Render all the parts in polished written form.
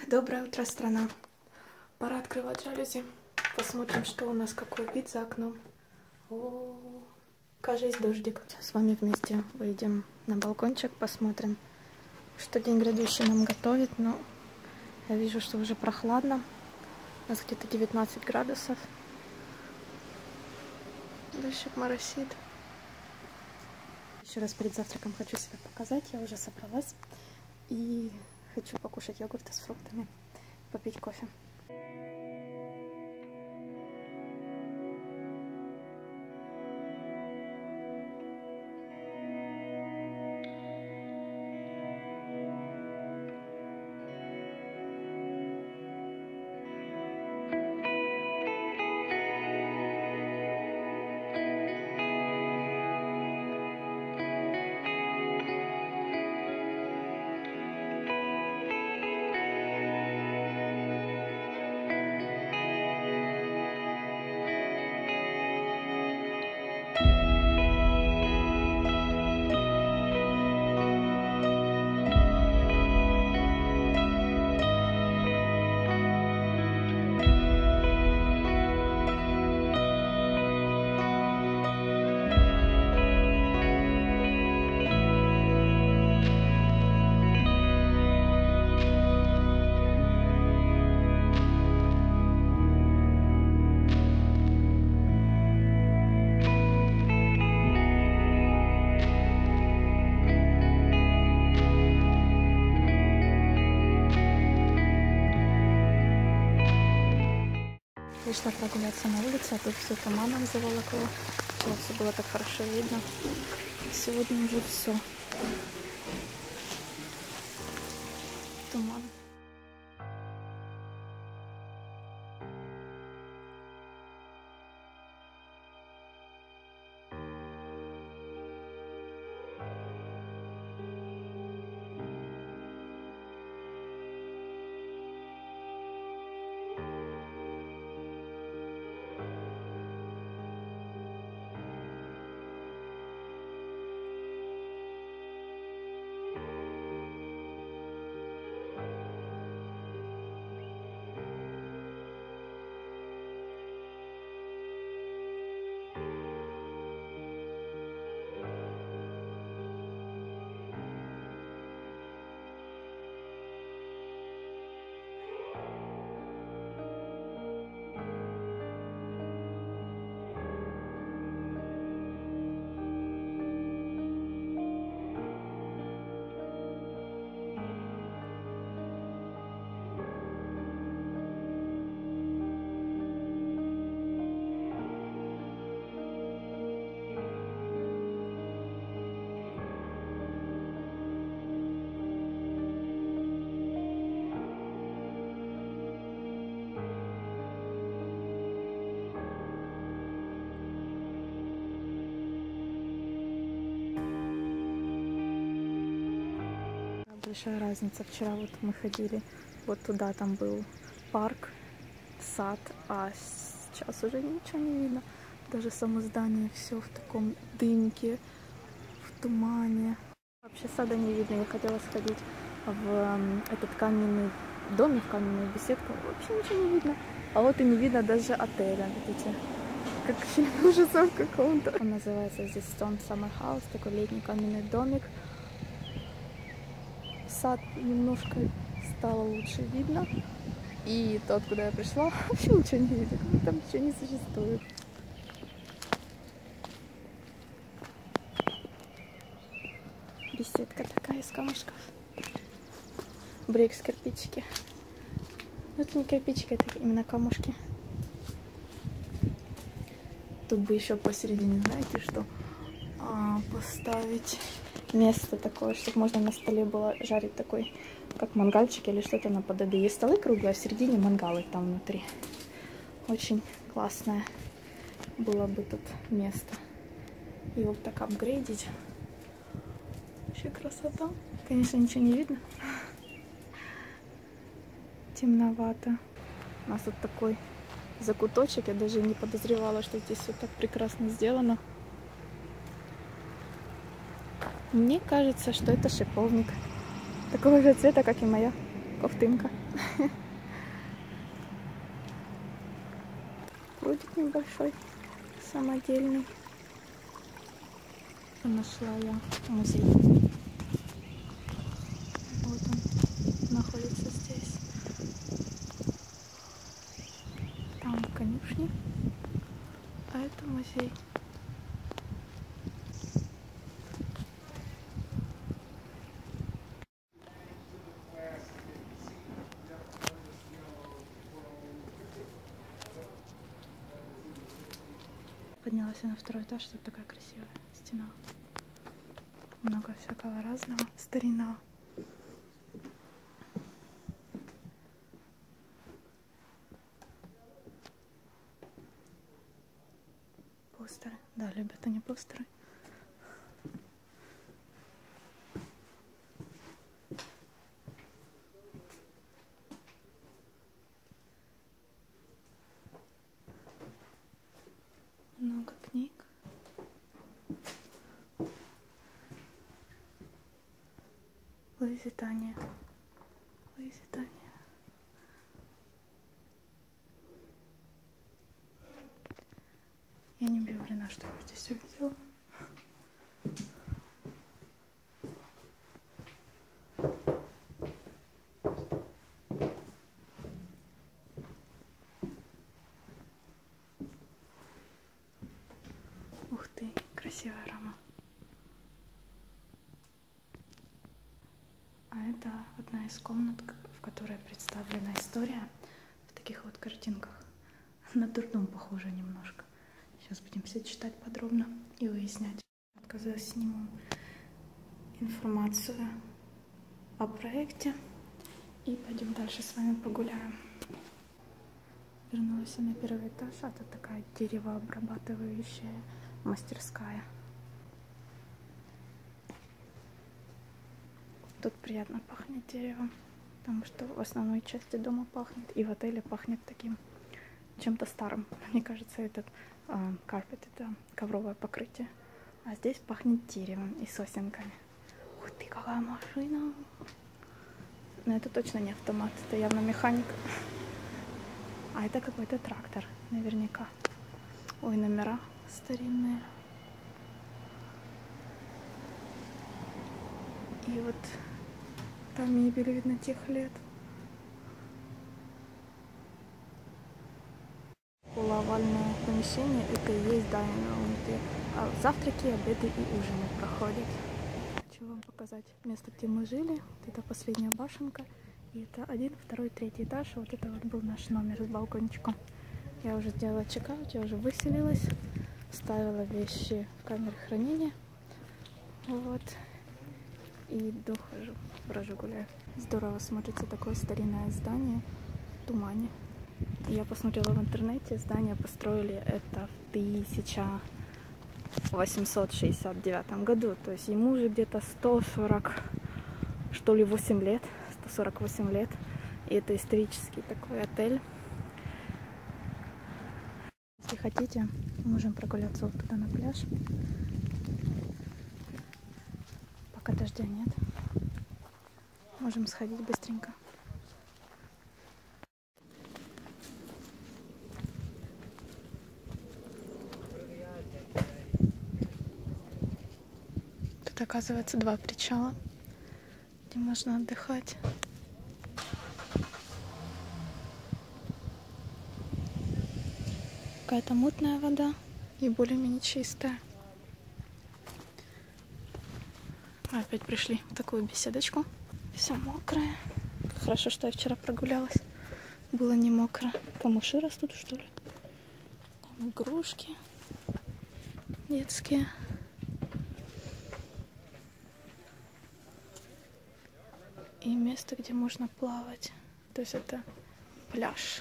Доброе утро, страна. Пора открывать жалюзи. Посмотрим, что у нас, какой вид за окном. О, кажется, дождик. Сейчас с вами вместе выйдем на балкончик, посмотрим, что день грядущий нам готовит. Но я вижу, что уже прохладно. У нас где-то 19 градусов. Дождик моросит. Еще раз перед завтраком хочу себя показать. Я уже собралась и хочу покушать йогурты с фруктами, попить кофе. Вышла прогуляться на улице, а тут все туманом заволокло. Вчера все было так хорошо видно. Сегодня уже все. Туман. Большая разница. Вчера вот мы ходили вот туда, там был парк, сад, а сейчас уже ничего не видно. Даже само здание все в таком дымке, в тумане. Вообще сада не видно. Я хотела сходить в этот каменный домик, в каменную беседку. Вообще ничего не видно. А вот и не видно даже отеля. Видите, как фильм ужасов каком-то. Он называется здесь Stone Summer House, такой летний каменный домик. Сад немножко стало лучше видно. И тот, куда я пришла, вообще ничего не видно. Там ничего не существует. Беседка такая из камушков. Брикс, кирпичики. Но это не кирпичики, это именно камушки. Тут бы еще посередине, знаете что, поставить место такое, чтобы можно на столе было жарить такой, как мангальчик или что-то наподобие. Есть столы круглые, а в середине мангалы там внутри. Очень классное было бы тут место. И вот так апгрейдить. Вообще красота. Конечно, ничего не видно. Темновато. У нас тут такой закуточек. Я даже не подозревала, что здесь все так прекрасно сделано. Мне кажется, что это шиповник. Такого же цвета, как и моя ковтынка. Прудик небольшой, самодельный. Нашла я музей. Вот он находится здесь. Там конюшни, а это музей. Поднялась я на второй этаж, тут такая красивая стена. Много всякого разного, старинного. Постеры. Да, любят они постеры. Много книг. Луизитания. Луизитания. Я не уверена, что я здесь увидела. Ух ты, красивая рама. А это одна из комнат, в которой представлена история в таких вот картинках. На дурдом похоже немножко. Сейчас будем все читать подробно и выяснять. Оказалось, сниму информацию о проекте и пойдем дальше с вами погуляем. Вернулась на первый этаж, а тут такая деревообрабатывающая мастерская. Тут приятно пахнет деревом, потому что в основной части дома пахнет, и в отеле пахнет таким чем-то старым. Мне кажется, этот карпет — это ковровое покрытие, а здесь пахнет деревом и сосенками. Ух ты, какая машина! Но это точно не автомат, это явно механика. А это какой-то трактор, наверняка. Ой, номера старинные. И вот там мебель, видно, тех лет. Полуовальное помещение — это и есть дайнинг, где завтраки, обеды и ужины проходят. Хочу вам показать место, где мы жили. Вот это последняя башенка. И это 1, 2, 3 этаж. Вот это вот был наш номер с балкончиком. Я уже сделала чекаут, я уже выселилась. Ставила вещи в камеру хранения. Вот. И дохожу, брожу гуляю. Здорово смотрится такое старинное здание в тумане. Я посмотрела в интернете, здание построили это в 1869 году. То есть ему уже где-то 140, что ли, 8 лет. 148 лет. И это исторический такой отель. Если хотите, можем прогуляться вот туда на пляж. Пока дождя нет. Можем сходить быстренько. Тут, оказывается, 2 причала, где можно отдыхать. Какая-то мутная вода и более-менее чистая. Мы опять пришли в такую беседочку. Все мокрое. Хорошо, что я вчера прогулялась. Было не мокро. Камыши растут, что ли? Там игрушки детские. И место, где можно плавать. То есть это пляж.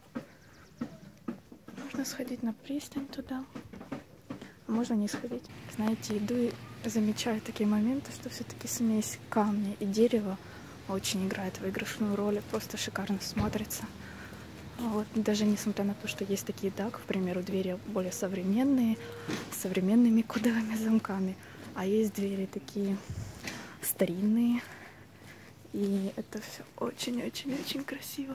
Можно сходить на пристань туда, а можно не сходить. Знаете, иду и замечаю такие моменты, что все-таки смесь камня и дерева очень играет выигрышную роль, и просто шикарно смотрится. Вот. Даже несмотря на то, что есть такие, да, к примеру, двери более современные, с современными кодовыми замками, а есть двери такие старинные, И это все очень-очень-очень красиво.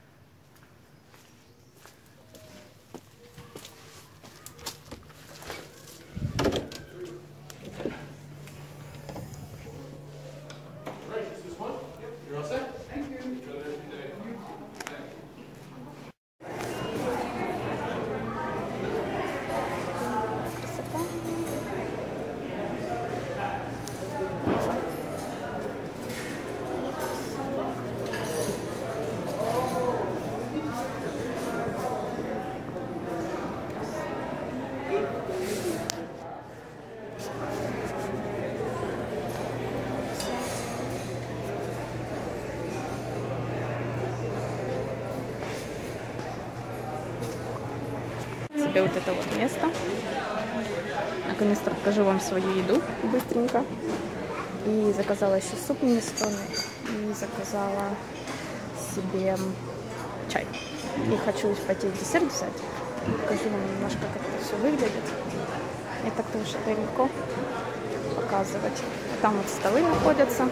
Себе вот это вот место. Наконец-то покажу вам свою еду быстренько. И заказала еще суп минестроны. И заказала себе чай. И хочу пойти десерт взять. Покажу вам немножко, как это все выглядит. Не так-то уж это легко показывать. Там вот столы находятся.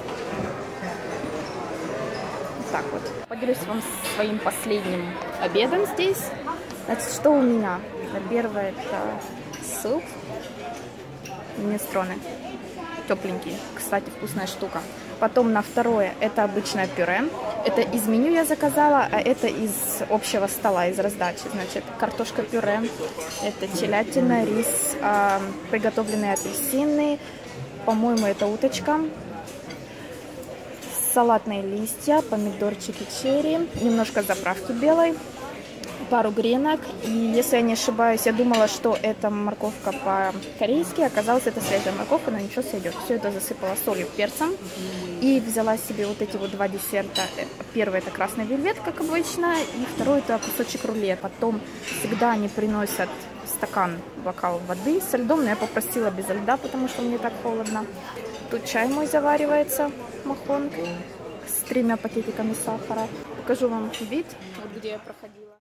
Вот так вот. Поделюсь вам своим последним обедом здесь. Значит, что у меня? Первое это суп минестроны. Тепленький. Кстати, вкусная штука. Потом на второе это обычное пюре. Это из меню я заказала, а это из общего стола, из раздачи. Значит, картошка пюре. Это телятина, рис, приготовленные апельсины. По-моему, это уточка. Салатные листья, помидорчики черри. Немножко заправки белой. Пару гренок. И если я не ошибаюсь, я думала, что это морковка по-корейски. Оказалось, это свежая морковка, но ничего сойдет. Все это засыпала солью, перцем. И взяла себе вот эти вот два десерта. Первый это красный вельвет, как обычно. И второй это кусочек руле. Потом всегда они приносят стакан, бокал воды со льдом. Но я попросила без льда, потому что мне так холодно. Тут чай мой заваривается, махон, с 3 пакетиками сахара. Покажу вам вид, вот где я проходила.